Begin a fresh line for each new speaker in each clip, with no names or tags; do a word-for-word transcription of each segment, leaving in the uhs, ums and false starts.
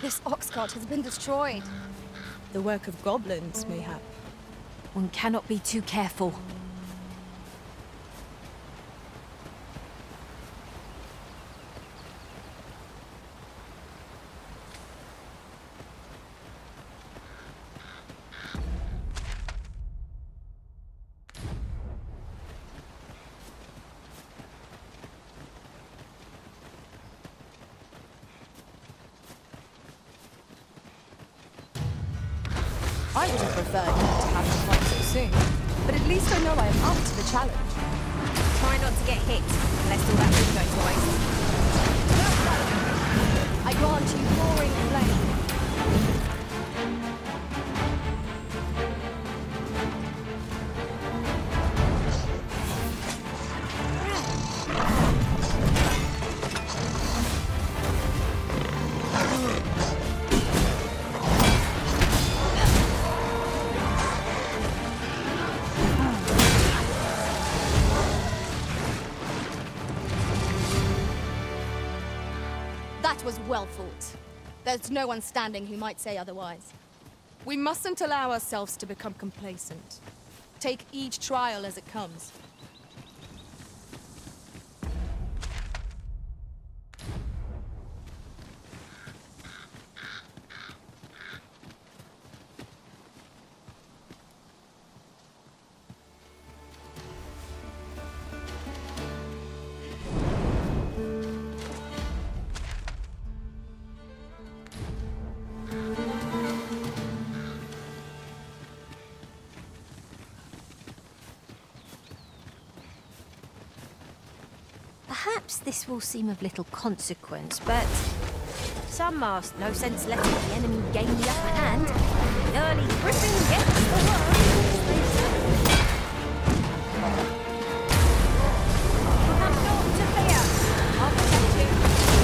This ox cart has been destroyed.
The work of goblins, mayhap.
One cannot be too careful.
I would have preferred not to have to fight so soon, but at least I know I am up to the challenge.
Try not to get hit, unless all that food goes to waste.
I grant you roaring flame. That was well fought. There's no one standing who might say otherwise.
We mustn't allow ourselves to become complacent. Take each trial as it comes.
Perhaps this will seem of little consequence, but some ask no sense letting the enemy gain the upper hand. The early griffin gets the worm. You have naught to fear. I'll protect you.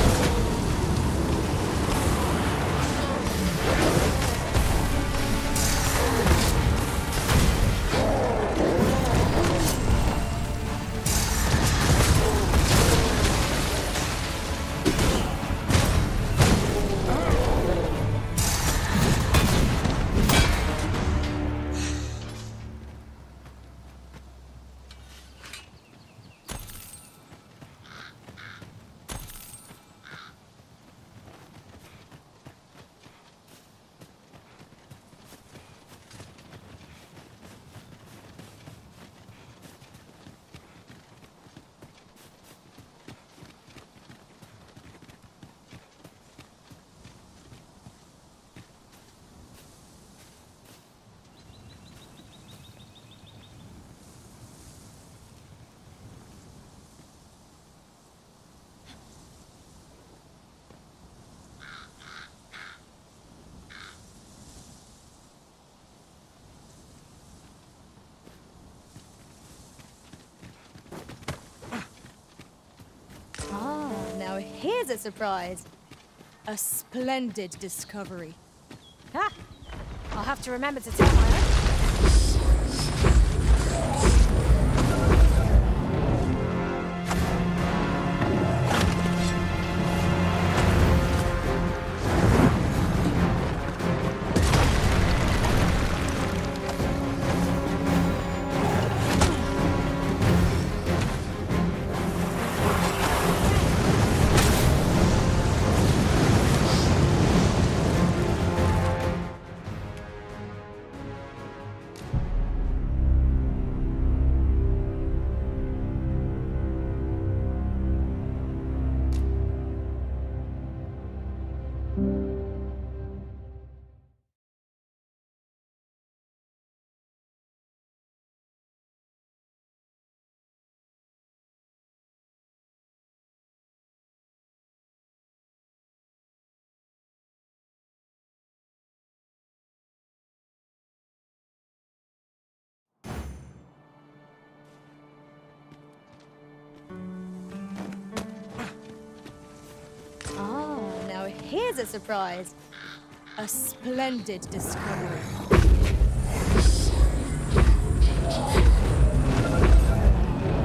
Now here's a surprise.
A splendid discovery.
Ah, I'll have to remember to tell my own.
Here's a surprise.
A splendid discovery.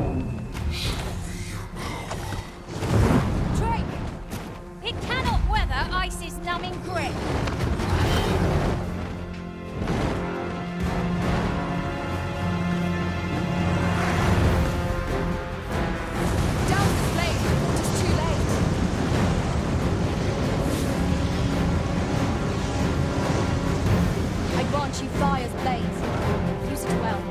Drake! It cannot weather! together ice's numbing grip.
Down the flame before it is too late.
I grant you fire's blaze. Use it well.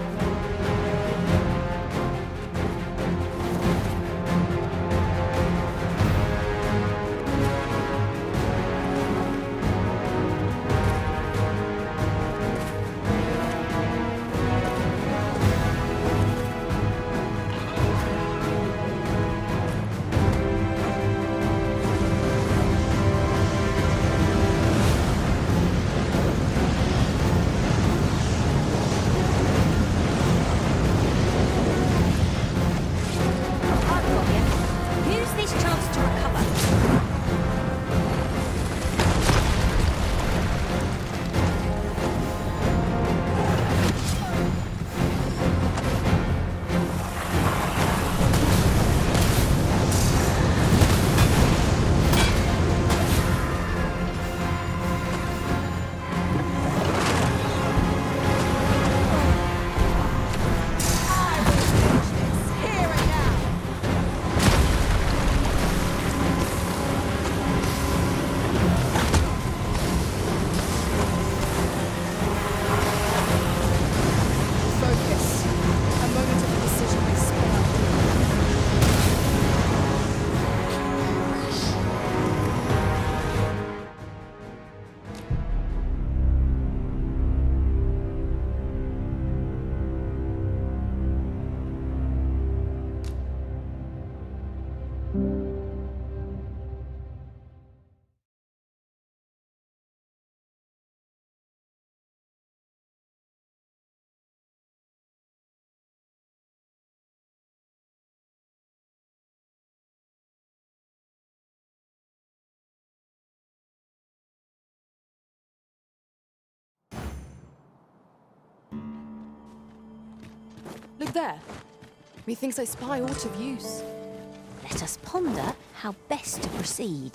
Look there. Methinks I spy aught of use.
Let us ponder how best to proceed.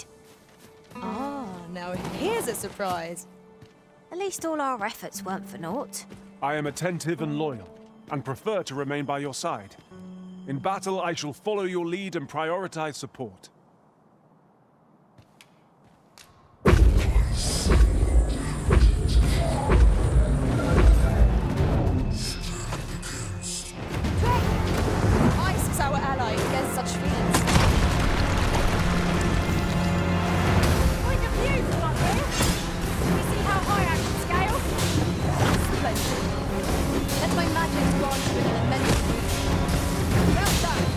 Ah, now here's a surprise.
At least all our efforts weren't for naught.
I am attentive and loyal, and prefer to remain by your side. In battle, I shall follow your lead and prioritize support.
Ice is our ally against such fiends.
Point of view from up here. You see how high I can scale?
Splendid. Let my magic grant you an immense boost. Well done.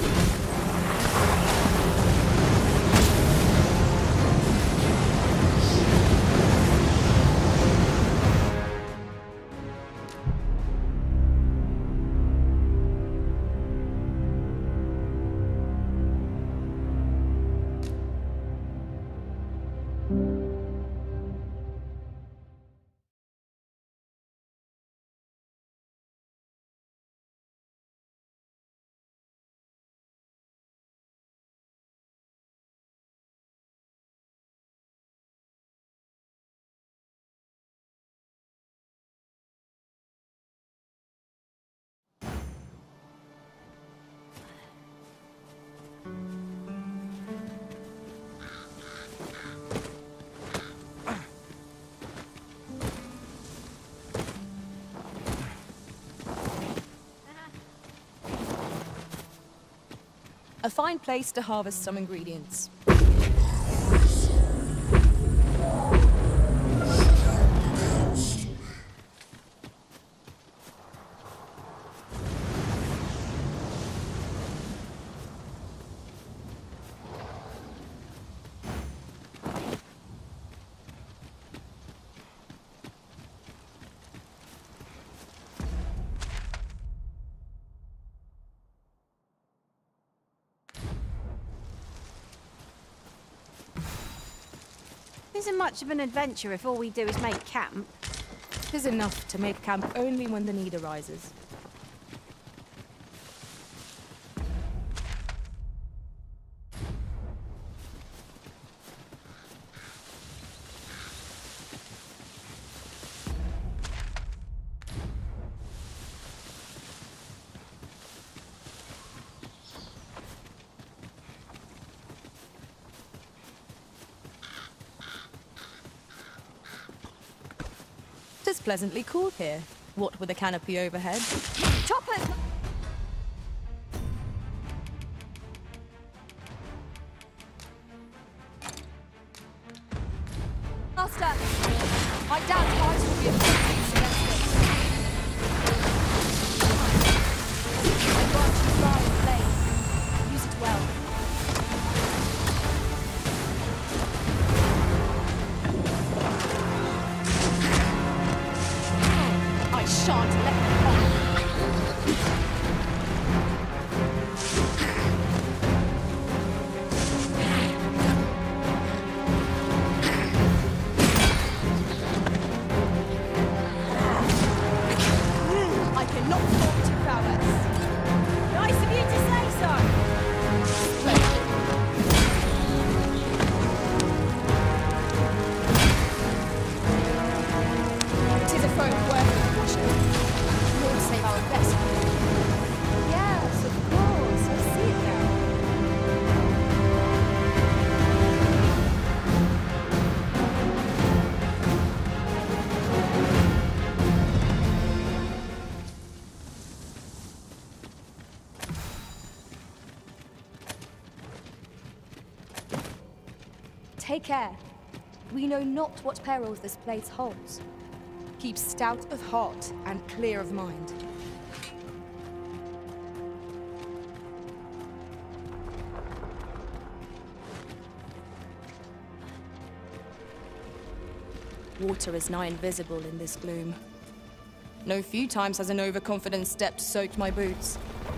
A fine place to harvest some ingredients.
Isn't much of an adventure if all we do is make camp.
Tis enough to make camp only when the need arises. is pleasantly cool here. What with a canopy overhead.
Choppers! Master! I doubt ours will be a good against this. I grant you fire and flame. Use it well. I shan't let you fall. I cannot fault your prowess.
Nice of you to say so.
It is a foe worthy of caution. Lord save our best. Yes, of course. I see it now. Take care. We know not what perils this place holds.
Keep stout of heart and clear of mind. Water is nigh invisible in this gloom. No few times has an overconfident step soaked my boots.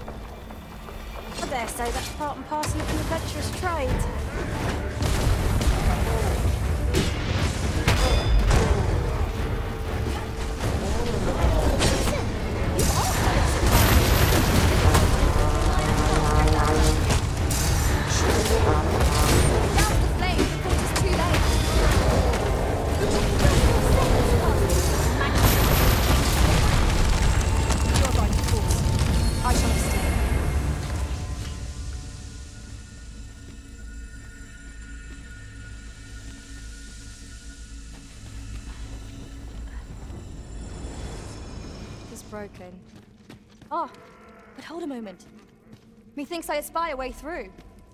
I dare say that's part and parcel of an adventurous trade.
Douse the flame before it is too late. You're right, of course. I shall stay. It's broken. Ah, but hold a moment. Methinks I espy a way through.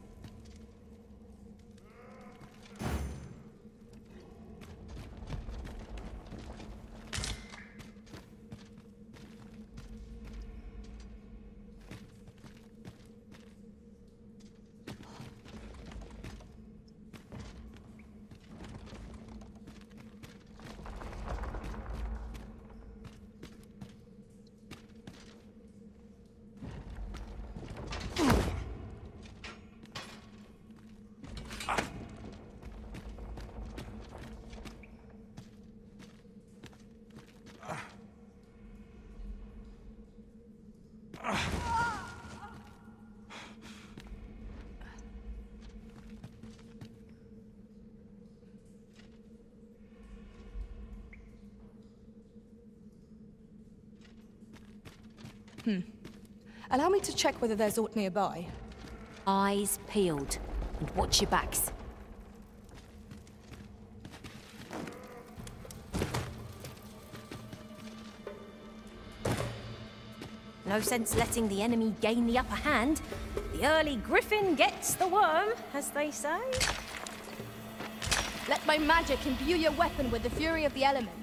Hmm. Allow me to check whether there's aught nearby.
Eyes peeled. And watch your backs. No sense letting the enemy gain the upper hand. The early griffin gets the worm, as they say.
Let my magic imbue your weapon with the fury of the elements.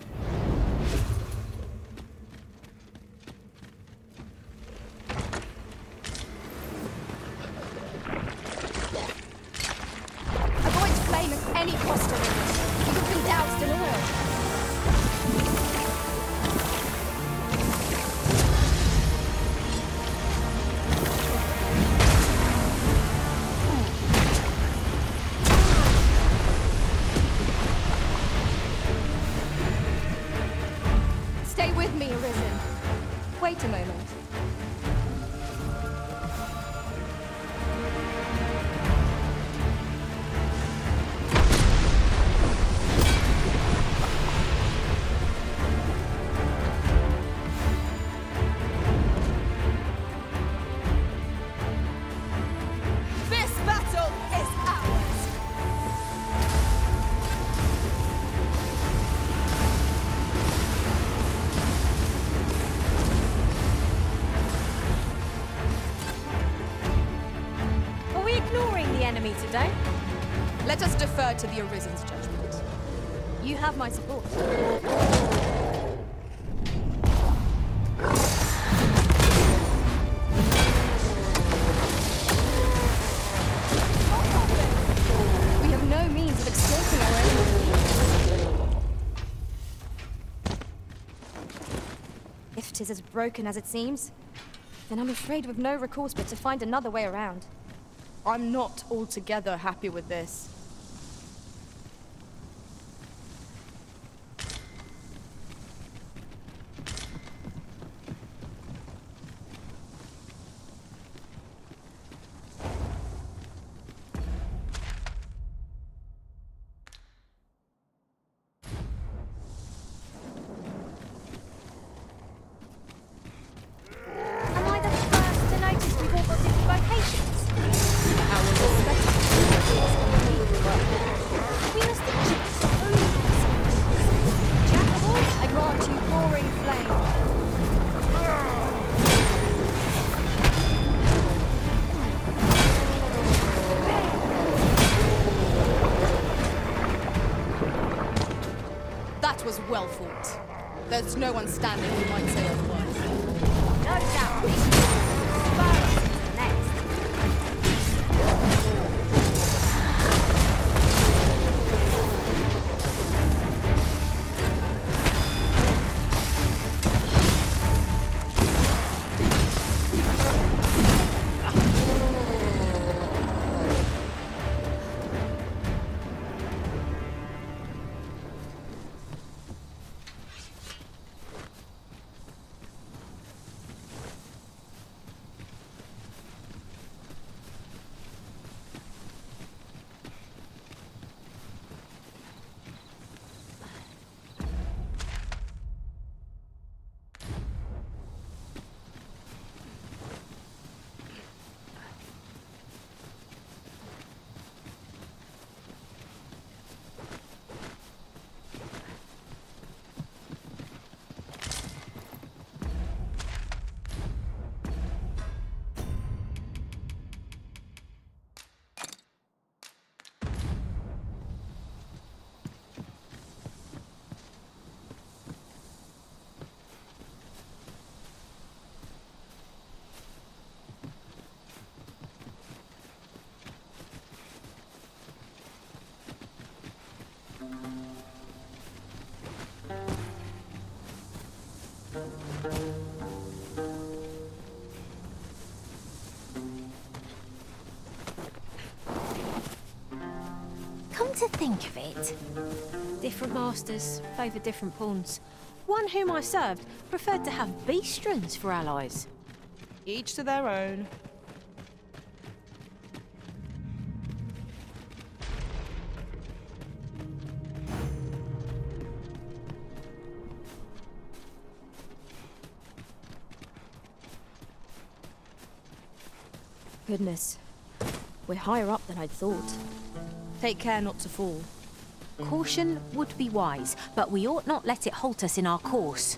Avoid flame at any cost, Olivia. You have been doused in oil. Stay with me, Arisen. Wait a moment. This battle is ours!
defer to the Arisen's judgment. You have my support. We have no means of escaping our enemies. If 'tis as broken as it seems, then I'm afraid we've no recourse but to find another way around. I'm not altogether happy with this.
Am I the first to notice we've all got different vocations?
Our respective
We must have just only ourselves.
Jack of all, I grant you roaring flame. That was well fought. There's no one standing who might say otherwise.
No doubt. Spurs next. Come to think of it, different masters favour different pawns. One whom I served preferred to have beastrons for allies.
Each to their own. Goodness. We're higher up than I'd thought. Take care not to fall.
Caution would be wise, but we ought not let it halt us in our course.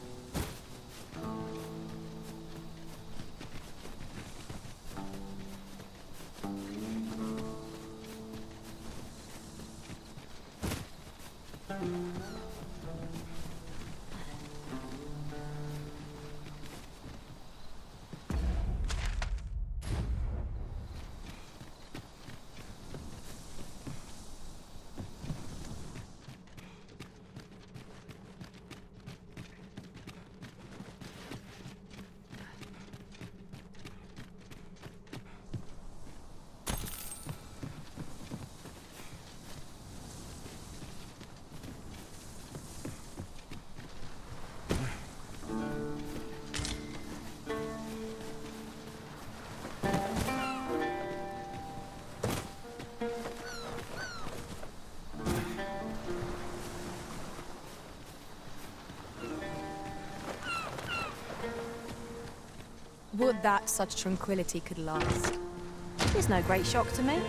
Would that such tranquility could last.
It's no great shock to me.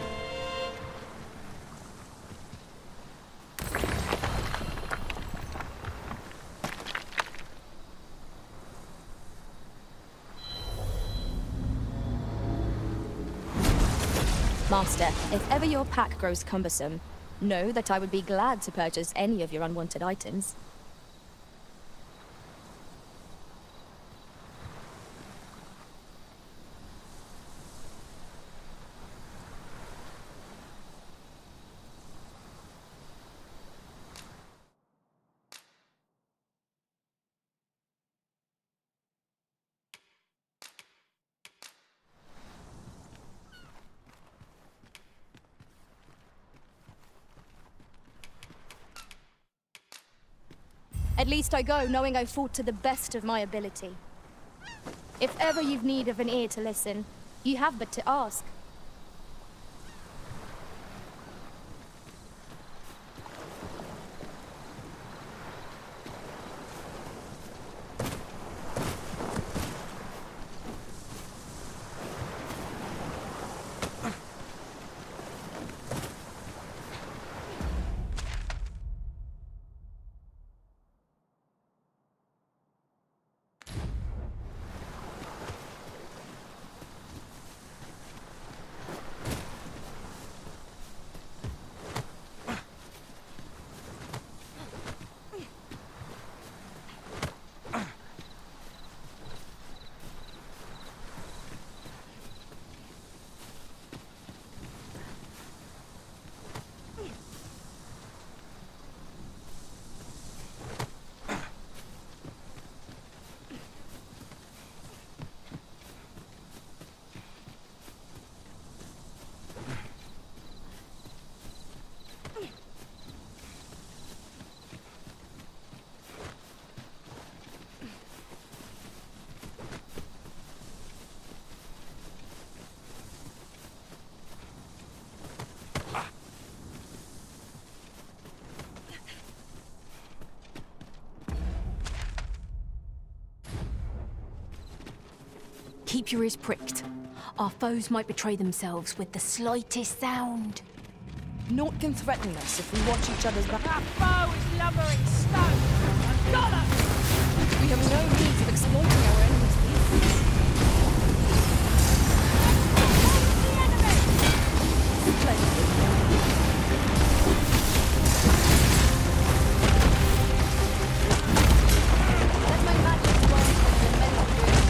Master, if ever your pack grows cumbersome, Know that I would be glad to purchase any of your unwanted items. At least I go knowing I fought to the best of my ability. If ever you've need of an ear to listen, you have but to ask.
Keep your ears pricked. Our foes might betray themselves with the slightest sound.
Naught can threaten us if we watch each other's back.
Our foe is lumbering stone! I've got us!
We have no means of exploiting our enemy's weakness. Let my magic work with the men of good.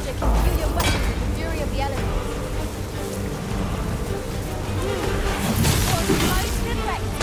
magic imbue your weapons with the fury of the elements. Was most effective.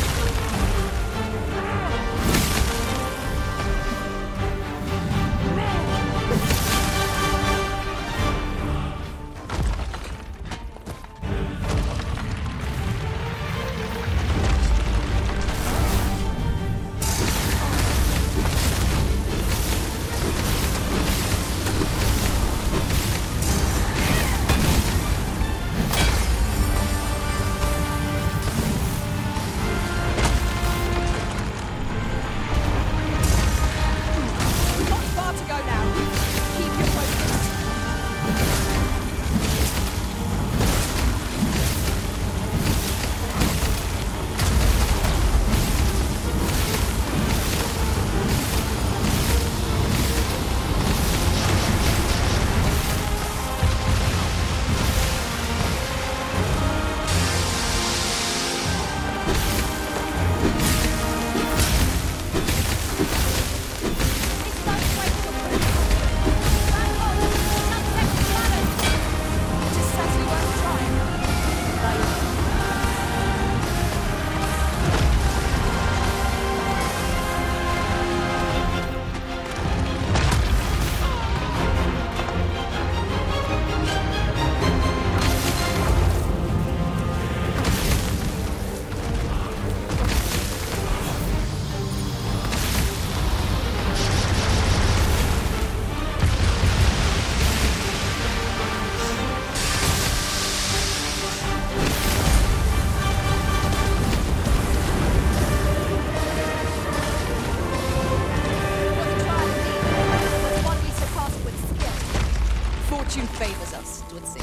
Favors us, it would seem.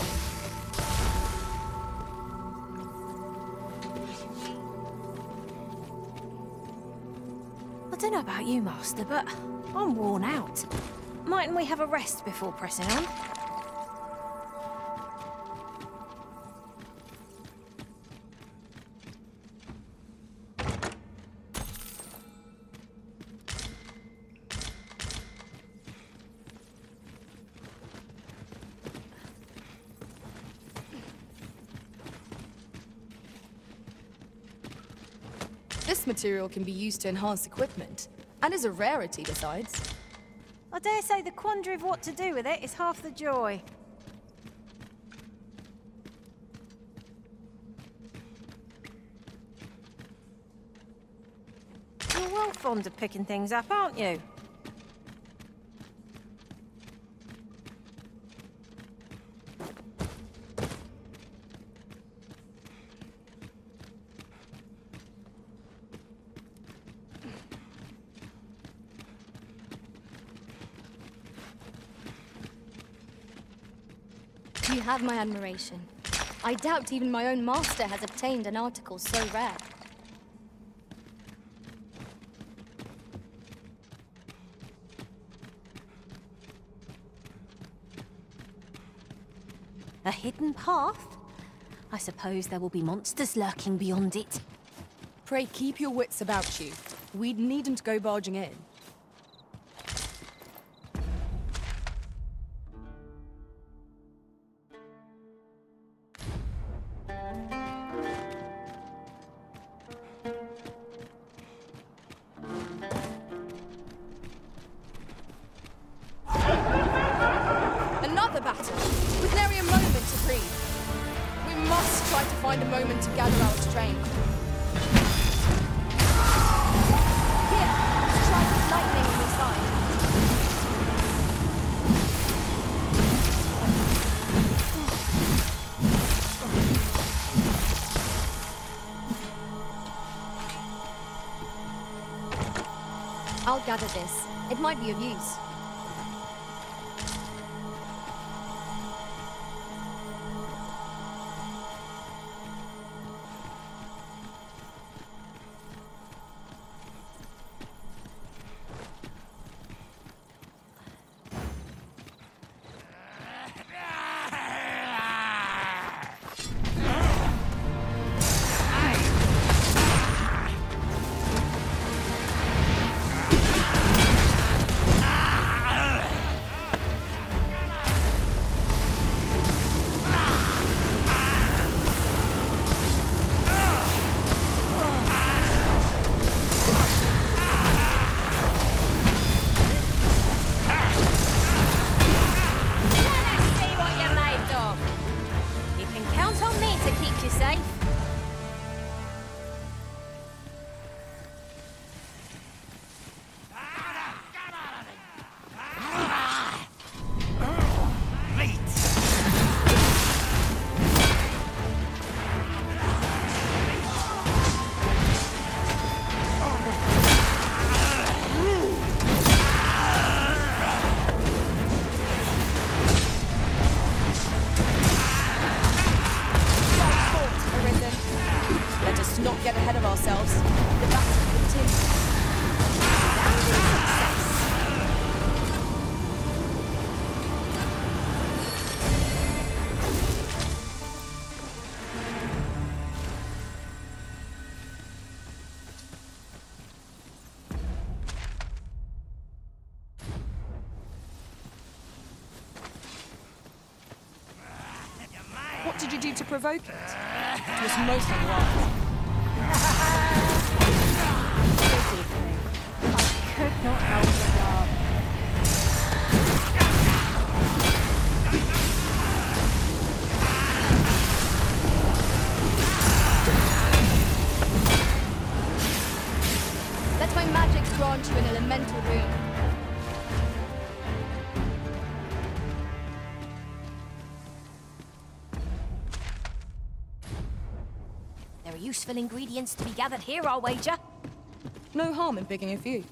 I don't know about you, Master, but I'm worn out. Mightn't we have a rest before pressing on?
This material can be used to enhance equipment, and is a rarity besides.
I dare say the quandary of what to do with it is half the joy. You're well fond of picking things up, aren't you?
You have my admiration. I doubt even my own master has obtained an article so rare.
A hidden path? I suppose there will be monsters lurking beyond it.
Pray keep your wits about you. We needn't go barging in.
Another battle! With nary a moment to breathe. We must try to find a moment to gather our strength. Here, let's try this lightning on the side. I'll gather this. It might be of use. did you do to provoke it? It was most unwise. Pity thing. I could not help but laugh. Let my magic grant you an elemental boon.
There are useful ingredients to be gathered here, I'll wager.
No harm in picking a few.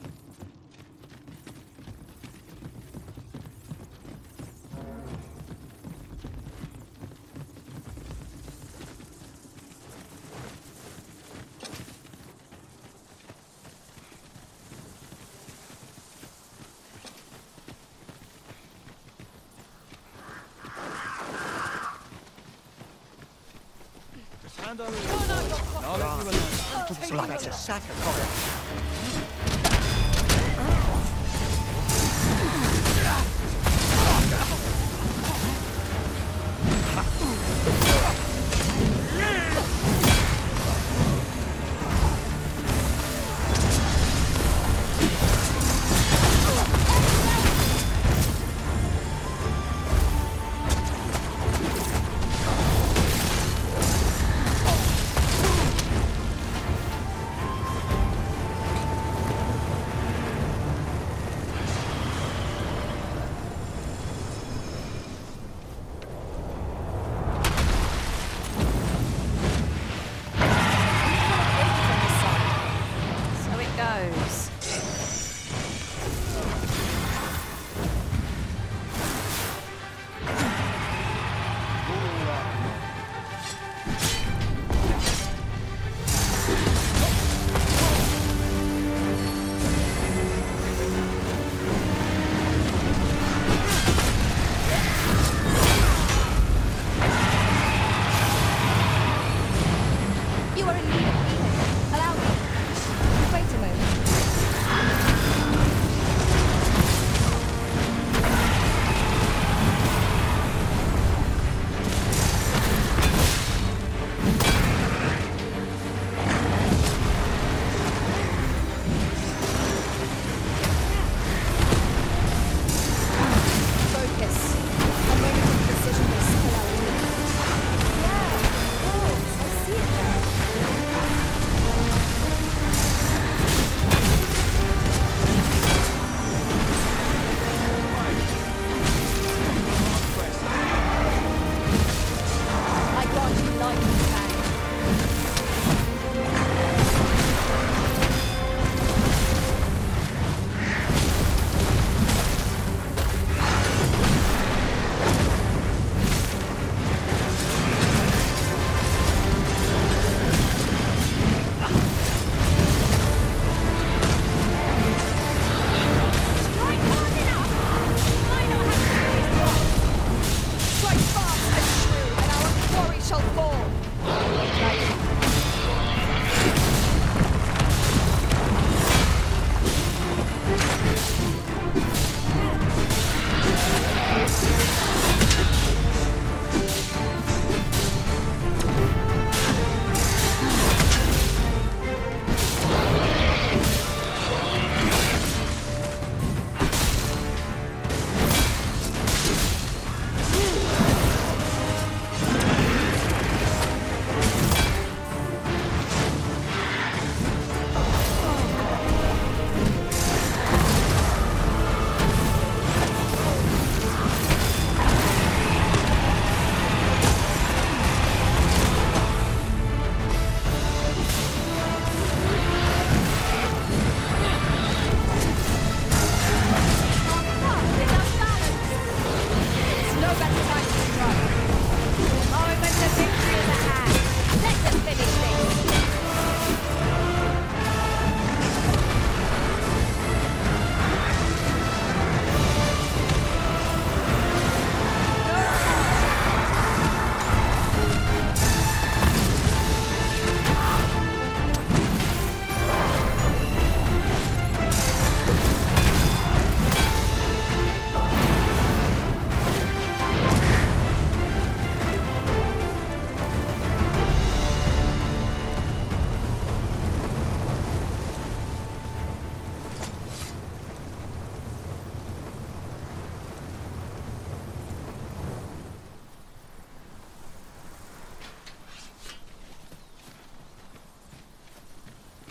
Hand over your sword, and I'll let you alone.
It's like it's a sack of cotton.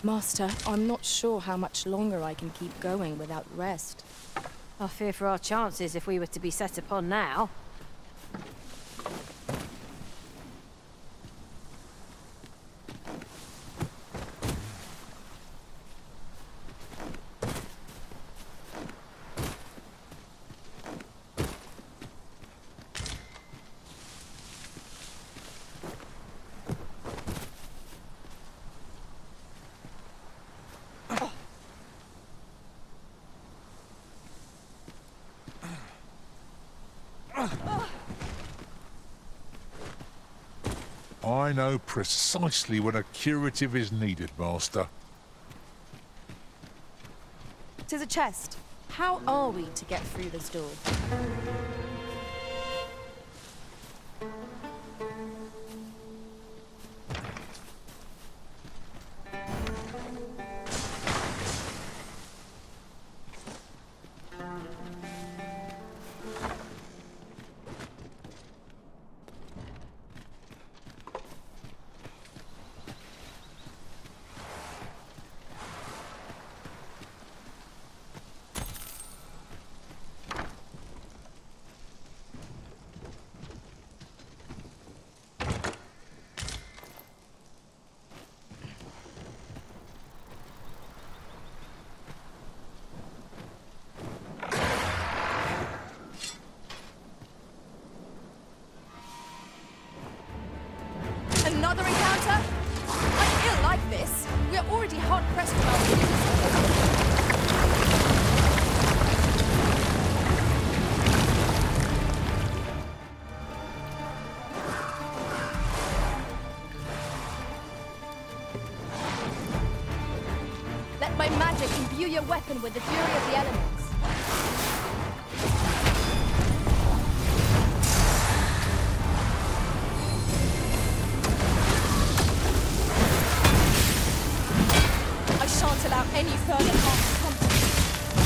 Master, I'm not sure how much longer I can keep going without rest.
I fear for our chances if we were to be set upon now.
I know precisely when a curative is needed, Master.
'Tis a chest. How are we to get through this door? Another encounter? I feel like this. We're already hard-pressed for our business. Let my magic imbue your weapon with the fury of the elements. Shan't allow any further harm to come to me.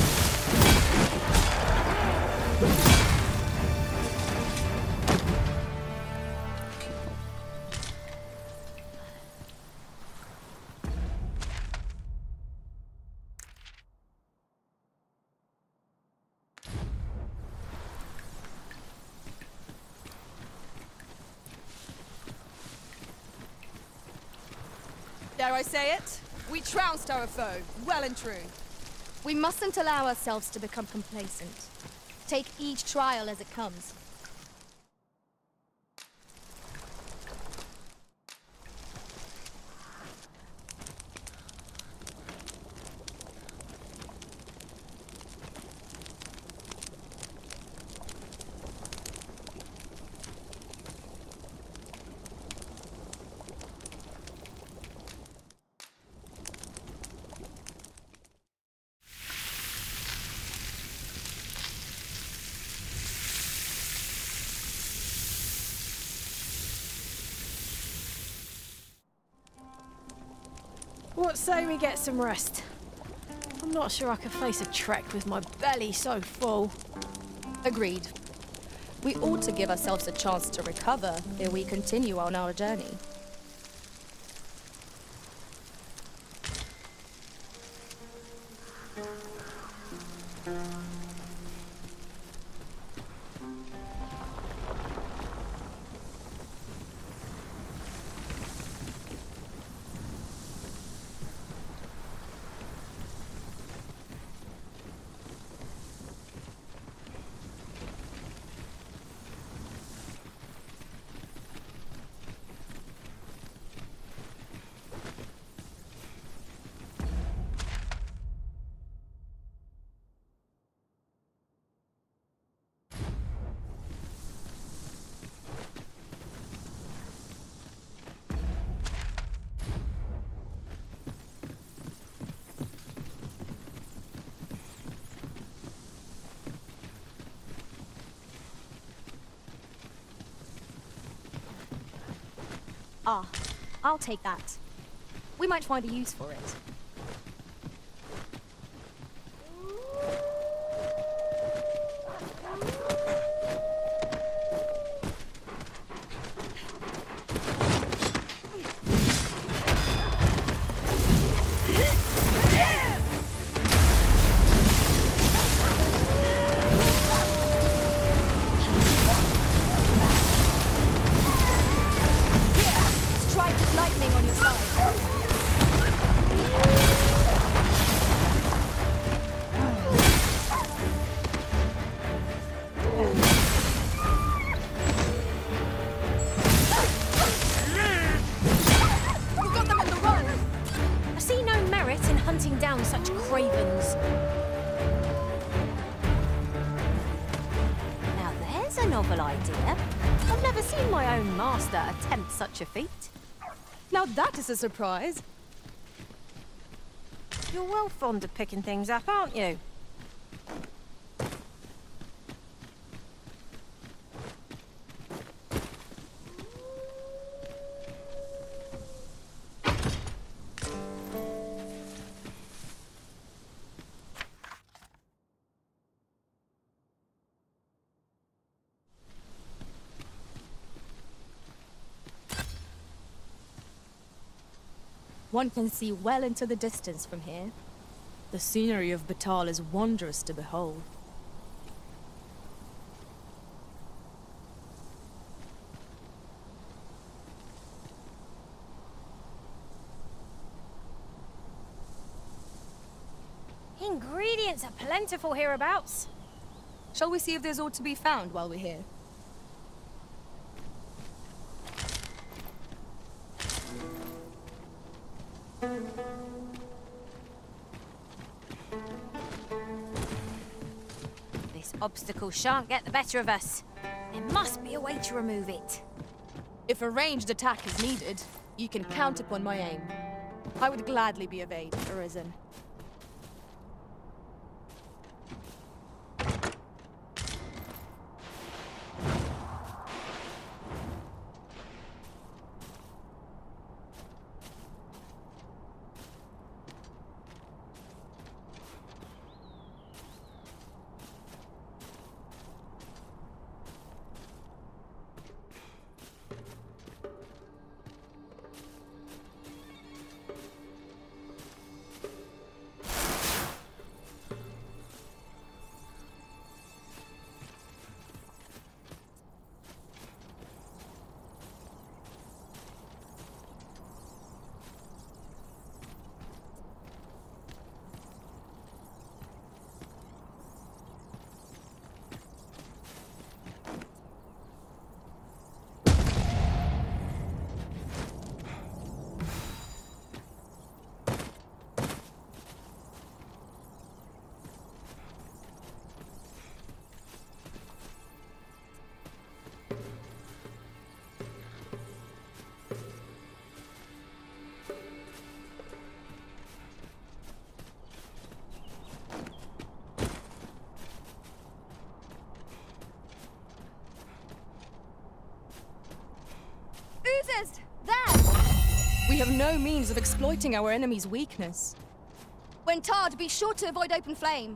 Dare I say it? We trounced our foe, well and true.
We mustn't allow ourselves to become complacent. Take each trial as it comes.
What say we get some rest? I'm not sure I can face a trek with my belly so full.
Agreed. We ought to give ourselves a chance to recover ere we continue on our journey. Ah, I'll take that. We might find a use for it.
a novel idea. I've never seen my own master attempt such a feat.
Now that is a surprise.
You're well fond of picking things up, aren't you?
One can see well into the distance from here. The scenery of Batal is wondrous to behold.
Ingredients are plentiful hereabouts.
Shall we see if there's aught to be found while we're here?
This obstacle shan't get the better of us. There must be a way to remove it.
If a ranged attack is needed, you can count upon my aim. I would gladly be of aid, Arisen. Oozes! There! We have no means of exploiting our enemy's weakness.
When tarred, be sure to avoid open flame.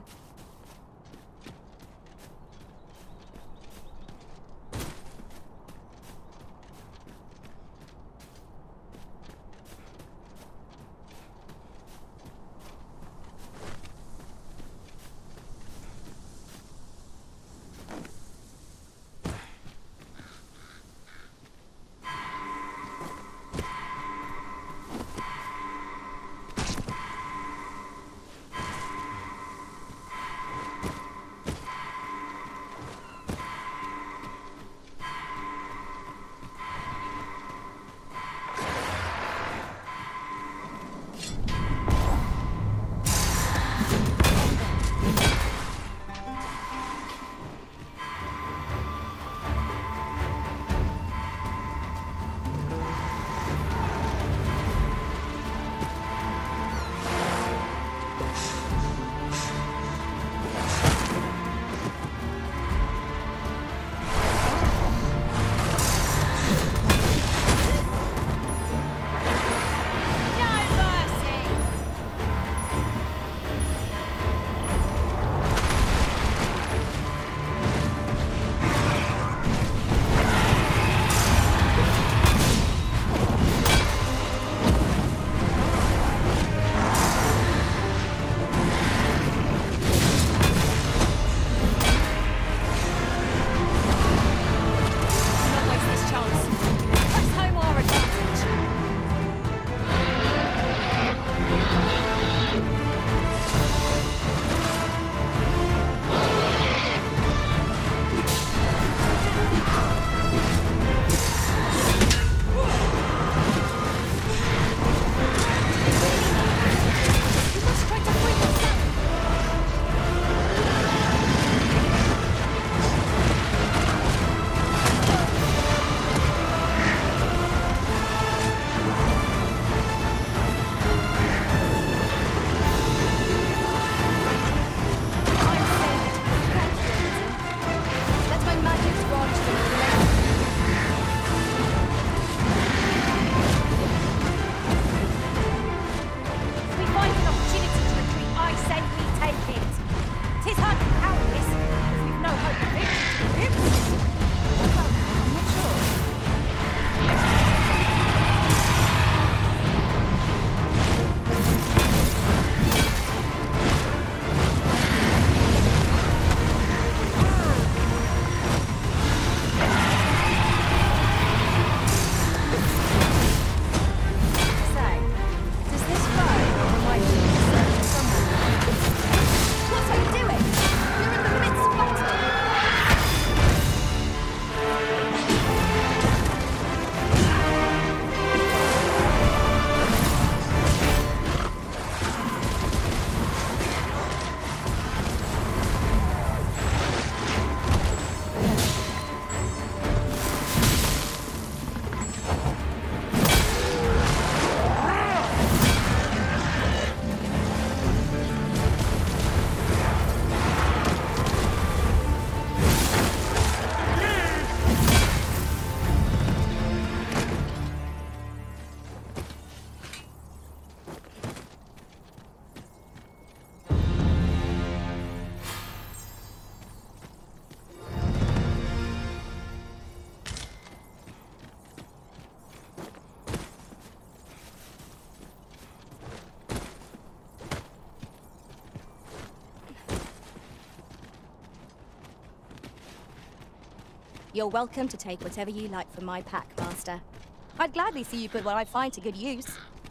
You're welcome to take whatever you like from my pack, Master. I'd gladly see you put what I find to good use.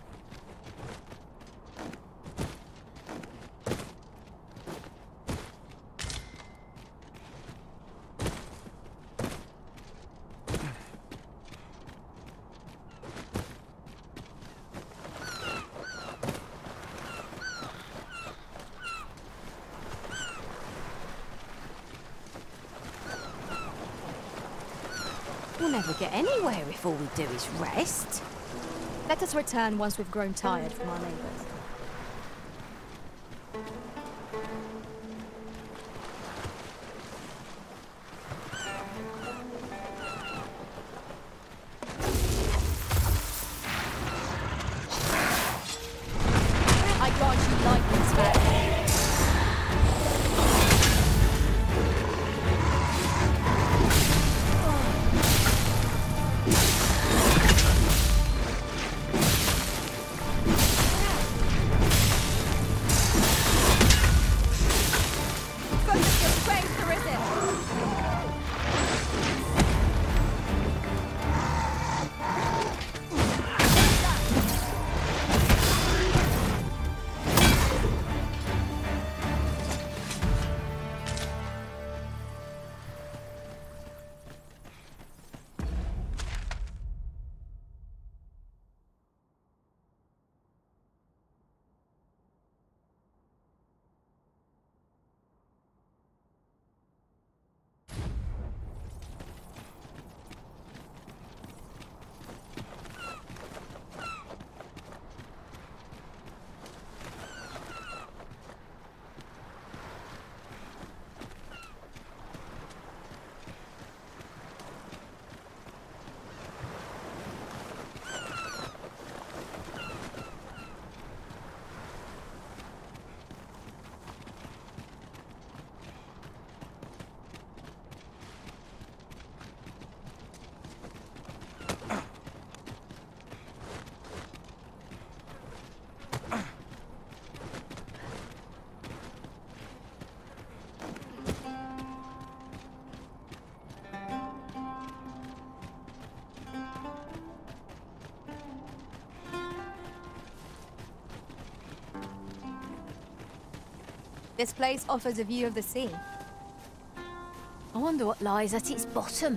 We'll never get anywhere if all we do is rest.
Let us return once we've grown tired from our labours. I grant you lightning's fair. This place offers a view of the sea.
I wonder what lies at its bottom.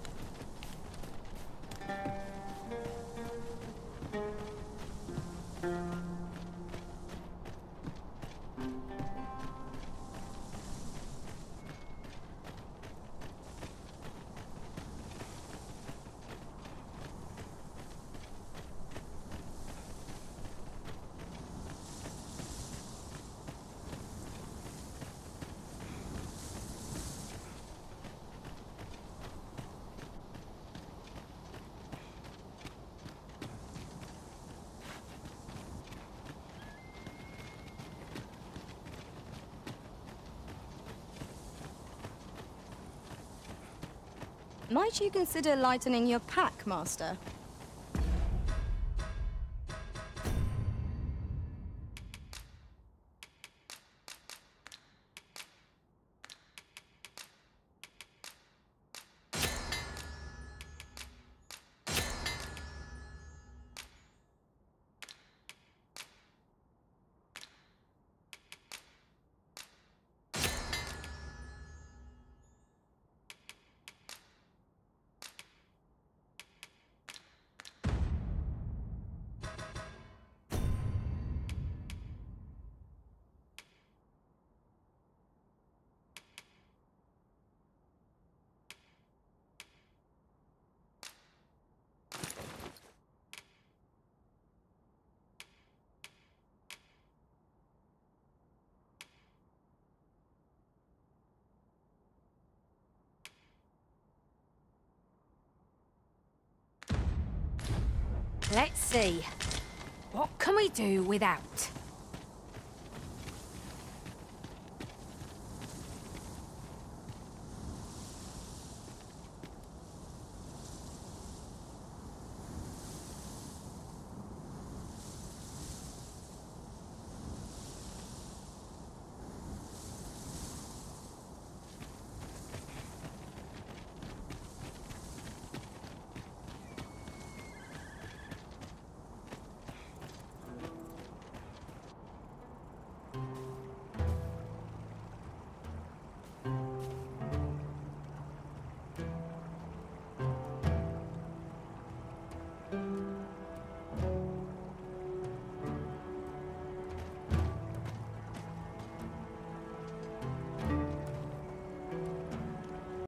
Might you consider lightening your pack, Master?
Let's see. What can we do without?